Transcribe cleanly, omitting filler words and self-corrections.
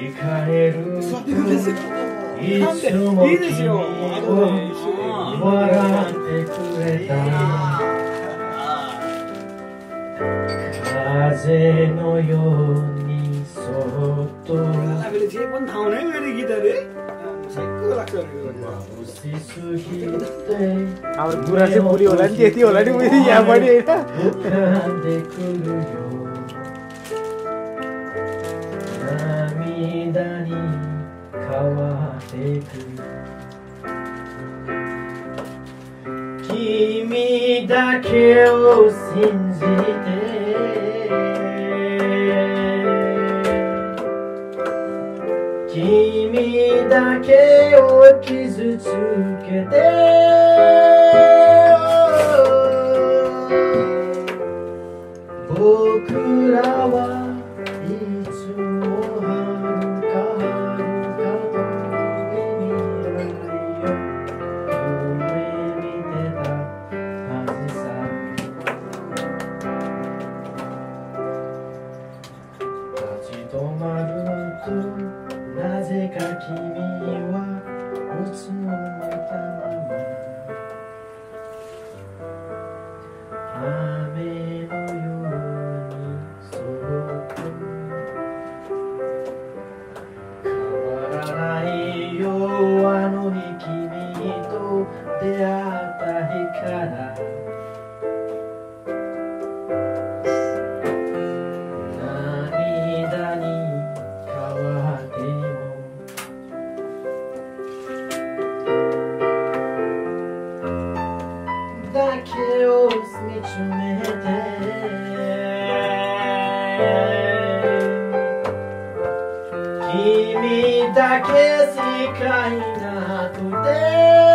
座ってください。いいですよ。後で一緒に笑ってくれた。風のようにそっと。 제번 다운에 왜 이렇게 기다려? 색깔 악사를 और पूरा से पूरी होला नि त्यति होला नि मैले यहाँ पनि 君だけを信じて君だけを傷つけて僕らはいつも遥か遠い未来を夢見てたはずさ立ち止まるとなぜか君はうつむいたまま雨のようにそっと変わらないよあの日君と出会った日から涙に変わってだけを見つめて君だけ世界なくて